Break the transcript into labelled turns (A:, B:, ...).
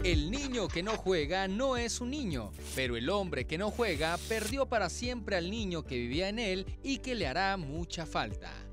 A: El niño que no juega no es un niño, pero el hombre que no juega perdió para siempre al niño que vivía en él y que le hará mucha falta.